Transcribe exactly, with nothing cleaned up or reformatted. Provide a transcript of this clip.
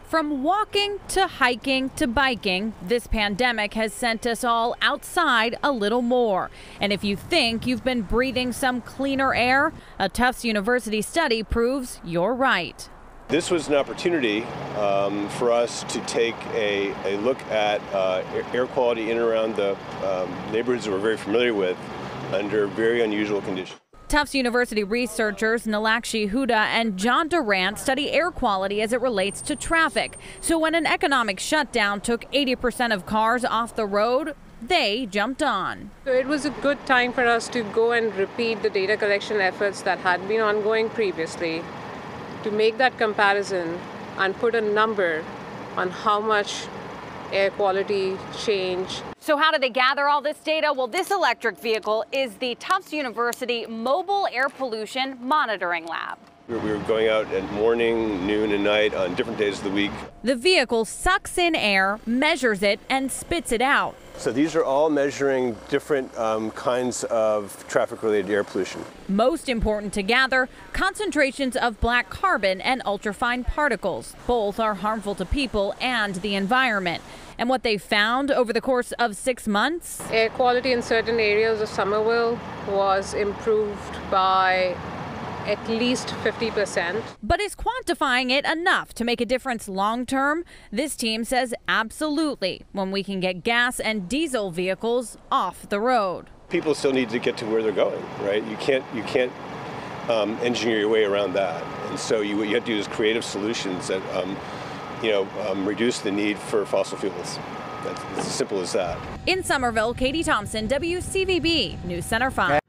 From walking to hiking to biking, this pandemic has sent us all outside a little more. And if you think you've been breathing some cleaner air, a Tufts University study proves you're right. This was an opportunity um, for us to take a, a look at uh, air quality in and around the um, neighborhoods that we're very familiar with under very unusual conditions. Tufts University researchers Nalakshi Huda and John Durant study air quality as it relates to traffic. So when an economic shutdown took eighty percent of cars off the road, they jumped on. So it was a good time for us to go and repeat the data collection efforts that had been ongoing previously, to make that comparison and put a number on how much air quality change. So how do they gather all this data? Well, this electric vehicle is the Tufts University Mobile Air Pollution Monitoring Lab. We were going out at morning, noon, and night on different days of the week. The vehicle sucks in air, measures it, and spits it out. So these are all measuring different um, kinds of traffic-related air pollution. Most important to gather, concentrations of black carbon and ultrafine particles. Both are harmful to people and the environment. And what they found over the course of six months? Air quality in certain areas of Somerville was improved by at least fifty percent. But is quantifying it enough to make a difference long term? This team says absolutely, when we can get gas and diesel vehicles off the road. People still need to get to where they're going, right? You can't, you can't um, engineer your way around that. And so you, what you have to do is creative solutions that um, you know, um, reduce the need for fossil fuels. That's, it's as simple as that. In Somerville, Katie Thompson, W C V B News Center five.